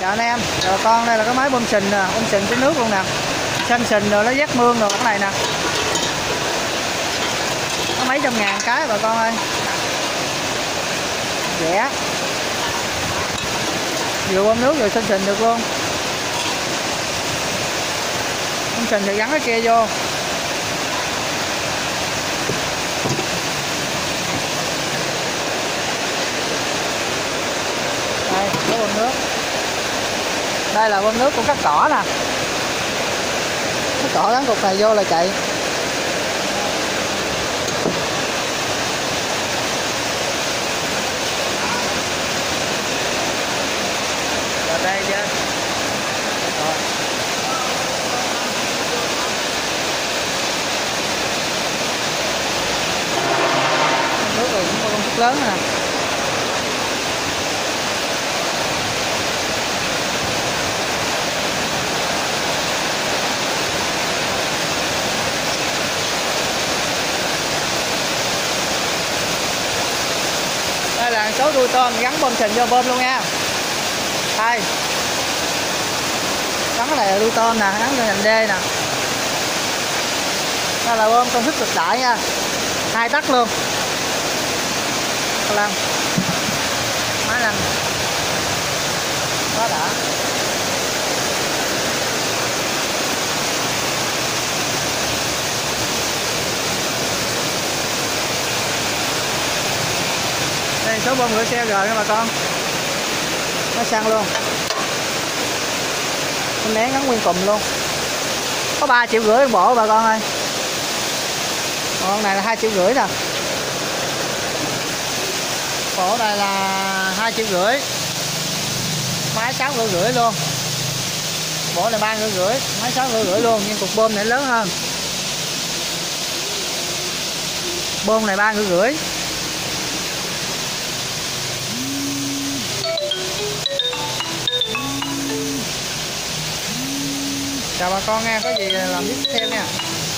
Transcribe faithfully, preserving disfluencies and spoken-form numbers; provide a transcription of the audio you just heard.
Chào anh em, rồi con đây là cái máy bơm sình nè, bơm sình cái nước luôn nè, xanh sình rồi nó vét mương rồi cái này nè, có mấy trăm ngàn cái bà con ơi, rẻ, vừa bơm nước vừa xanh sình được luôn. Bơm sình thì gắn cái kia vô. Đây, có bơm nước. Đây là bơm nước của cắt cỏ nè. Cắt cỏ gắn cục này vô là chạy. Rồi đây chưa? Rồi. Nước rồi cũng có công suất lớn nè. Đây là số đuôi tôm gắn bơm sình vô bơm luôn nha. Đây. Gắn cái này là đuôi tôm nè, gắn cho nhành đê nè. Đây là bơm công suất cực đại nha. Hai tắc luôn. Lăn. Máy lăn. Quá đã. Đây số bơm rửa xe rồi nha bà con. Nó xăng luôn. Nó nén gắn nguyên cùm luôn. Có ba triệu rưỡi bộ bà con ơi. Con này là hai triệu rưỡi nè. Bộ này là hai triệu rưỡi. Máy sáu rưỡi rưỡi luôn. Bộ này ba rưỡi rưỡi, máy sáu rưỡi rưỡi luôn, nhưng cục bơm này lớn hơn. Bơm này ba rưỡi rưỡi. Chào bà con nha, có gì làm tiếp theo nha.